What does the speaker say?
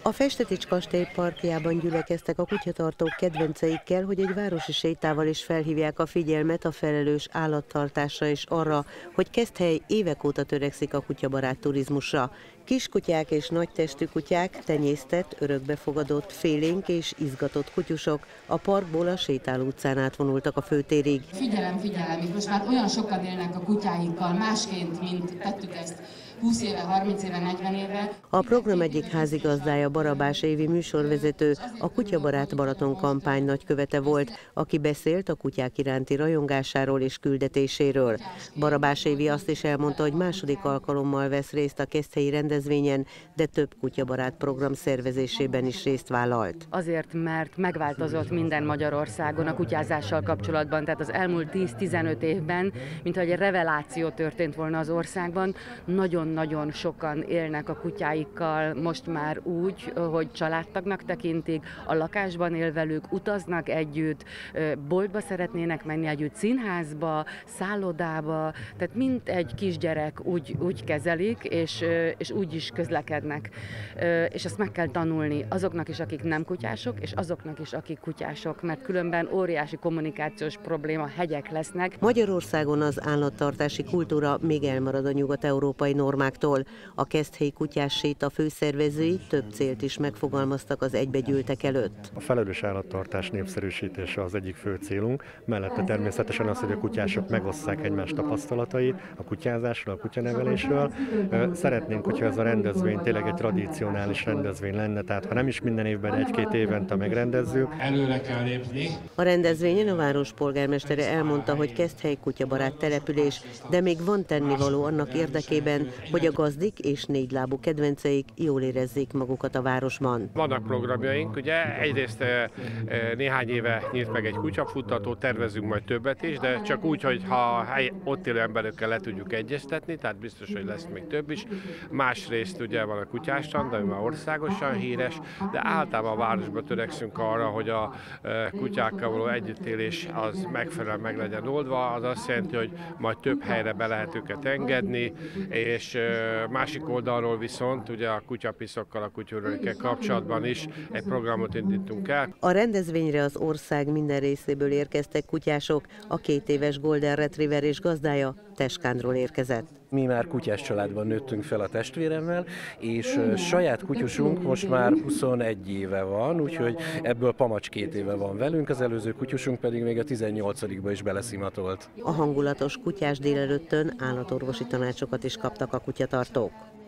A Festetics kastély parkjában gyülekeztek a kutyatartók kedvenceikkel, hogy egy városi sétával is felhívják a figyelmet a felelős állattartásra és arra, hogy Keszthely évek óta törekszik a kutyabarát turizmusra. Kiskutyák és nagytestű kutyák, tenyésztett, örökbefogadott, félénk és izgatott kutyusok a parkból a Sétáló utcán átvonultak a főtérig. Figyelem, itt most már olyan sokan élnek a kutyáinkkal másként, mint tettük ezt 20 éve, 30 éve, 40 éve. A program egyik házigazdája, Barabás Évi műsorvezető, a Kutyabarát Balaton kampány nagykövete volt, aki beszélt a kutyák iránti rajongásáról és küldetéséről. Barabás Évi azt is elmondta, hogy második alkalommal vesz részt a keszthelyi rendezvényen, de több kutyabarát program szervezésében is részt vállalt. Azért, mert megváltozott minden Magyarországon a kutyázással kapcsolatban, tehát az elmúlt 10-15 évben, mintha egy reveláció történt volna az országban, nagyon sokan élnek a kutyáikkal most már úgy, hogy családtagnak tekintik, a lakásban él velük, utaznak együtt, boltba szeretnének menni együtt, színházba, szállodába, tehát mint egy kisgyerek úgy kezelik, és úgy is közlekednek. És ezt meg kell tanulni azoknak is, akik nem kutyások, és azoknak is, akik kutyások, mert különben óriási kommunikációs probléma, hegyek lesznek. Magyarországon az állattartási kultúra még elmarad a nyugat-európai normáktól. A Keszthelyi kutyás séta főszervezői több célt is megfogalmaztak az egybegyűltek előtt. A felelős állattartás népszerűsítése az egyik fő célunk, mellette természetesen az, hogy a kutyások megosszák egymás tapasztalatait a kutyázásról, a kutyanevelésről. Szeretnénk, hogyha ez a rendezvény tényleg egy tradicionális rendezvény lenne, tehát ha nem is minden évben, egy-két évente megrendezzük. Előre kell lépni. A rendezvényen a város polgármestere elmondta, hogy Keszthely kutyabarát település, de még van tennivaló annak érdekében, hogy a gazdik és négylábú kedvenceik jól érezzék magukat a városban. Vannak programjaink, ugye egyrészt néhány éve nyílt meg egy kutyafuttató, tervezünk majd többet is, de csak úgy, hogy ha ott élő emberekkel le tudjuk egyeztetni, tehát biztos, hogy lesz még több is. Másrészt ugye van a kutyástrand, ami már országosan híres, de általában a városban törekszünk arra, hogy a kutyákkal való együttélés az megfelelően meg legyen oldva. Az azt jelenti, hogy majd több helyre be lehet őket engedni, és másik oldalról viszont ugye a kutyapiszokkal, a kutyőrökkel kapcsolatban is egy programot indítunk el. A rendezvényre az ország minden részéből érkeztek kutyások, a 2 éves Golden Retriever és gazdája Teskándról érkezett. Mi már kutyás családban nőttünk fel a testvéremmel, és saját kutyusunk most már 21 éve van, úgyhogy ebből Pamacs 2 éve van velünk, az előző kutyusunk pedig még a 18-ba is beleszimatolt. A hangulatos kutyás délelőttön állatorvosi tanácsokat is kaptak a kutyatartók.